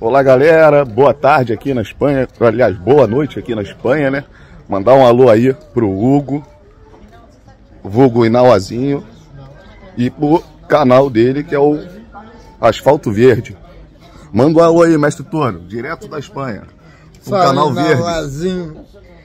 Olá galera, boa tarde aqui na Espanha, aliás, boa noite aqui na Espanha, né? Mandar um alô aí pro Hugo, vulgo Inauazinho, e pro canal dele que é o Asfalto Verde. Manda um alô aí, mestre Toro, direto da Espanha, o canal Verde. Inauazinho,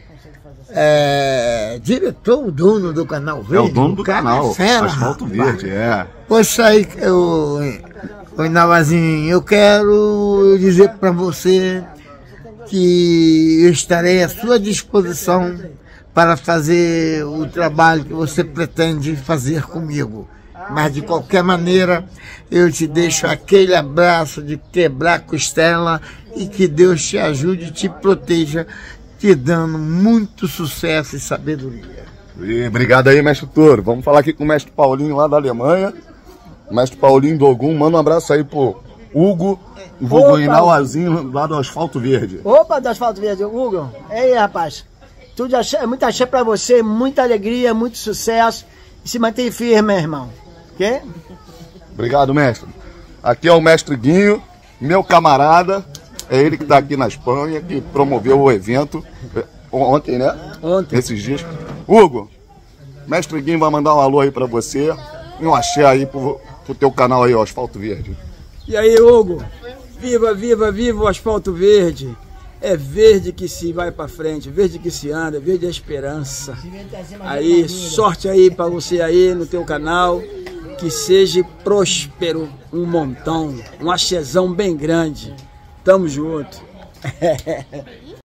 diretor, o dono do canal Verde. É o dono do canal, fera, Asfalto Verde, Poxa aí, o Inauazinho, eu quero dizer para você que eu estarei à sua disposição para fazer o trabalho que você pretende fazer comigo. Mas de qualquer maneira, eu te deixo aquele abraço de quebrar costela e que Deus te ajude e te proteja, te dando muito sucesso e sabedoria. E obrigado aí, mestre Toro. Vamos falar aqui com o mestre Paulinho lá da Alemanha. Mestre Paulinho Dogum, manda um abraço aí pro Hugo, vulgo Inauazinho lá do Asfalto Verde. Opa, do Asfalto Verde, Hugo. Ei, rapaz, tudo muito axé pra você, muita alegria, muito sucesso. E se mantém firme, meu irmão. Ok? Obrigado, mestre. Aqui é o mestre Guinho, meu camarada. É ele que tá aqui na Espanha, que promoveu o evento ontem, né? Ontem. Esses dias. Hugo, mestre Guinho vai mandar um alô aí pra você e um axé aí pro teu canal aí, o Asfalto Verde. E aí, Hugo? Viva, viva, viva o Asfalto Verde. É verde que se vai pra frente, verde que se anda, verde é esperança. Aí, sorte aí pra você aí no teu canal. Que seja próspero um montão, um axézão bem grande. Tamo junto.